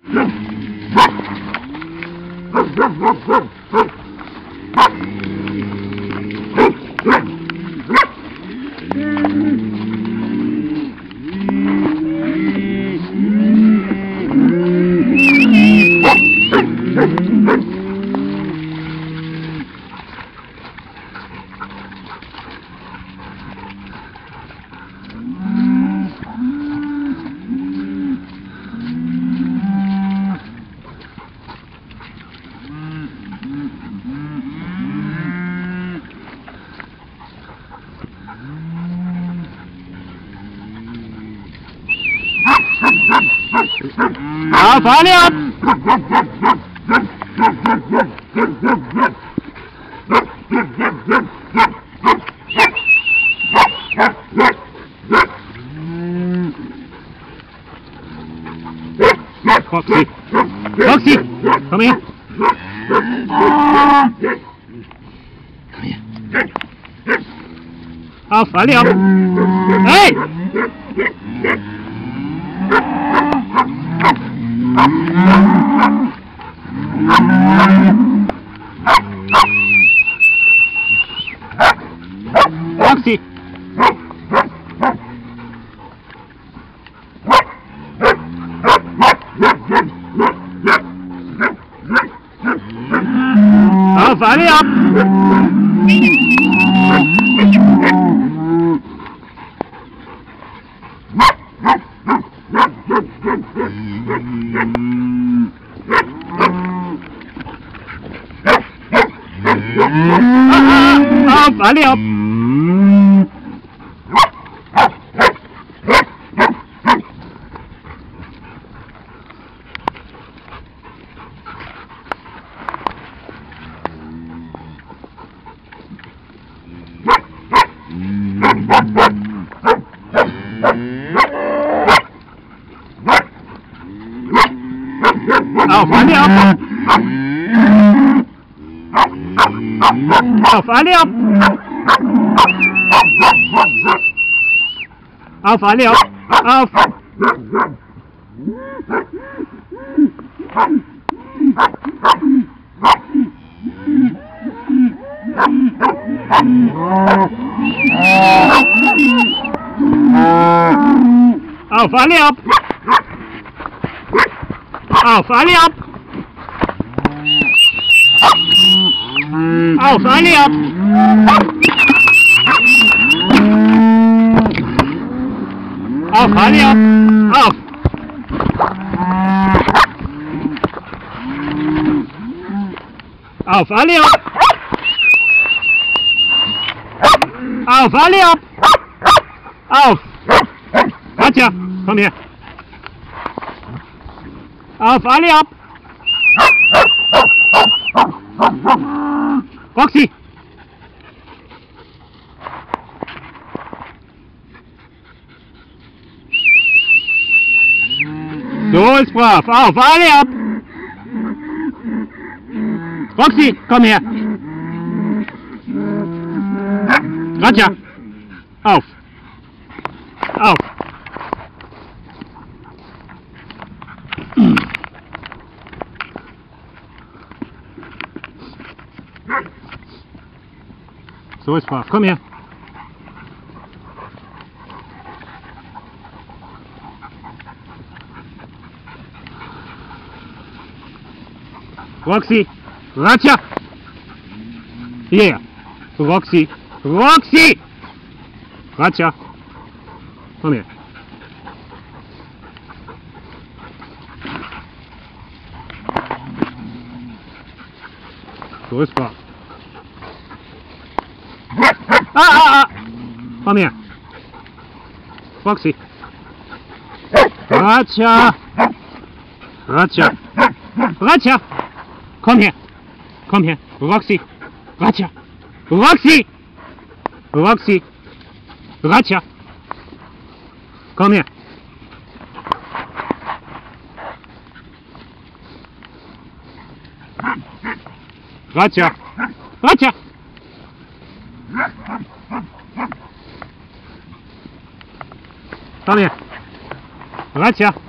Auf, alle ab! Foxy! Foxy! Komm her! Komm her! Auf, alle ab! Hey! Foxy! Auf, alle ab! Auf, alle ab! Auf, alle ab! Auf, alle ab! Auf, alle ab! Auf! Auf, alle ab! Auf, alle ab! Auf, alle ab! Auf, alle ab! Auf! Auf, alle ab! Auf, alle ab! Auf! Katja, komm her! Auf, alle ab! Foxy! So ist brav! Auf, alle ab! Foxy, komm her! Katja! Auf! Auf! So ist brav. Komm her. Roxy. Ratja. Hierher. Roxy. Roxy. Ratja. Komm her. So ist brav. Komm her. Foxy. Ratja. Ratja. Ratja. Komm her. Komm her. Roxy. Ratja. Roxy. Roxy. Ratja. Komm her. Ratja. Ratja. Komm her. Ratja.